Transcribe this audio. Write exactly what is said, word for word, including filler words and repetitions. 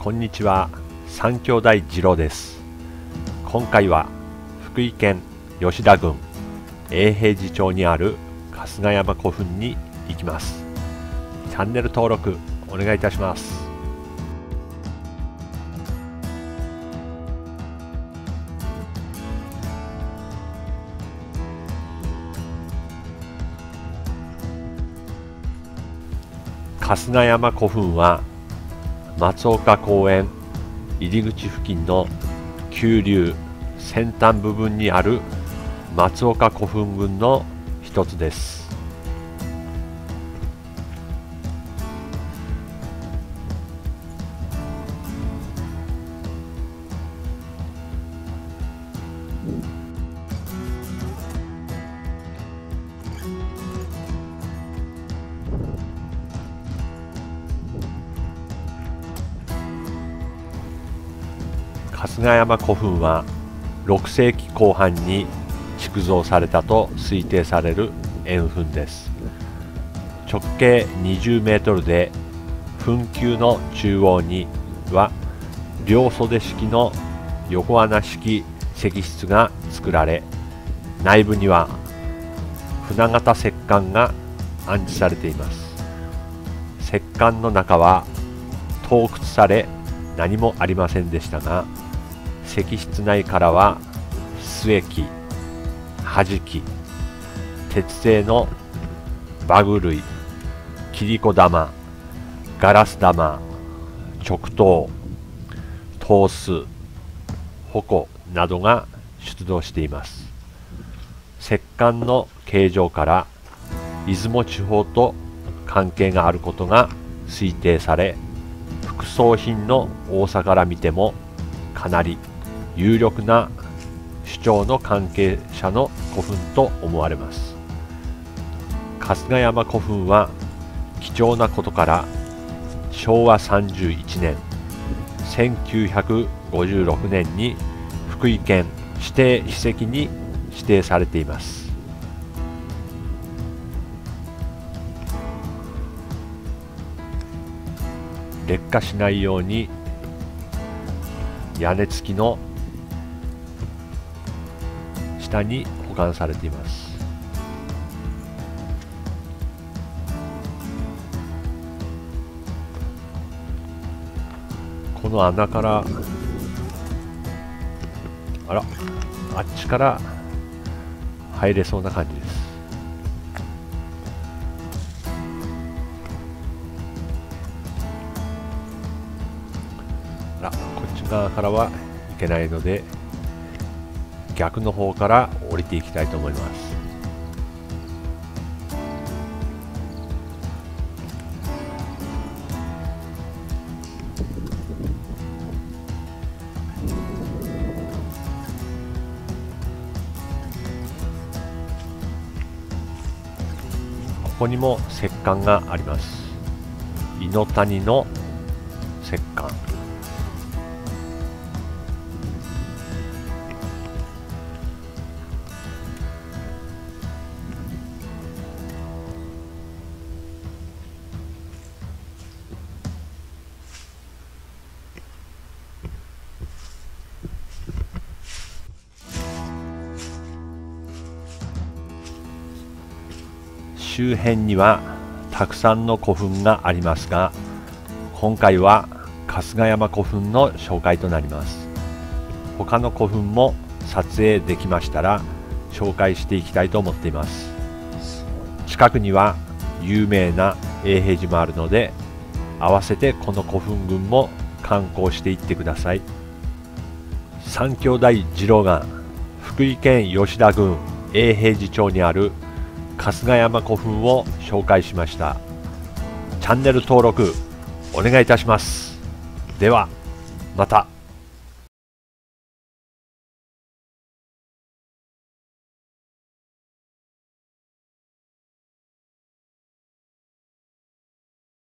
こんにちは、三兄弟次郎です。今回は福井県吉田郡永平寺町にある春日山古墳に行きます。チャンネル登録お願いいたします。春日山古墳は松岡公園入り口付近の急流先端部分にある松岡古墳群の一つです。春日山古墳はろくせいきこう半に築造されたと推定される円墳です。直径にじゅうメートルで墳丘の中央には両袖式の横穴式石室が作られ、内部には船型石棺が安置されています。石棺の中は盗掘され何もありませんでしたが、石室内からは須液、はじき、鉄製の馬具類、切子玉、ガラス玉、直刀、刀子、矛などが出土しています。石棺の形状から出雲地方と関係があることが推定され、副葬品の多さから見てもかなり有力な主張の関係者の古墳と思われます。春日山古墳は貴重なことからしょうわさんじゅういちねんせんきゅうひゃくごじゅうろくねんに福井県指定史跡に指定されています。劣化しないように屋根付きの下に保管されています。この穴からあらあっちから入れそうな感じです。あらこっち側からはいけないので逆の方から降りていきたいと思います。ここにも石棺があります。伊野谷の石棺。周辺にはたくさんの古墳がありますが、今回は春日山古墳の紹介となります。他の古墳も撮影できましたら紹介していきたいと思っています。近くには有名な永平寺もあるので、合わせてこの古墳群も観光していってください。三兄弟次郎が福井県吉田郡永平寺町にある春日山古墳を紹介しました。チャンネル登録お願いいたします。ではまた。